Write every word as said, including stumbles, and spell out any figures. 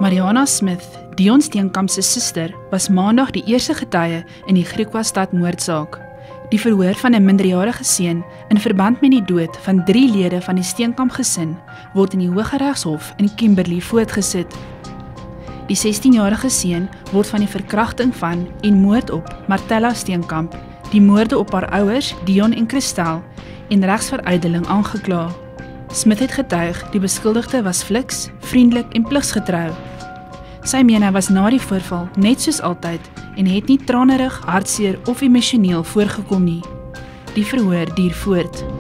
Mariana Smith, Dion Steenkamp se suster, was maandag die eerste getuie in die Griquastad moordsaak. Die verhoor van 'n minderjarige seun in verband met die dood van drie lede van die Steenkamp gesin word in die Hooggeregshof in Kimberley voortgesit. Die sestienjarige seun word van die verkrachting van en moord op Martella Steenkamp, die moorde op haar ouers Dion en Christel en regsveruideling aangekla. Smith het getuig die beskuldigde was fliks, vriendelik en pligsgetrou. Sy meen hy was na die voorval net soos altyd en het nie tranerig, hartseer of emosioneel voorgekom nie. Die verhoor duur voort.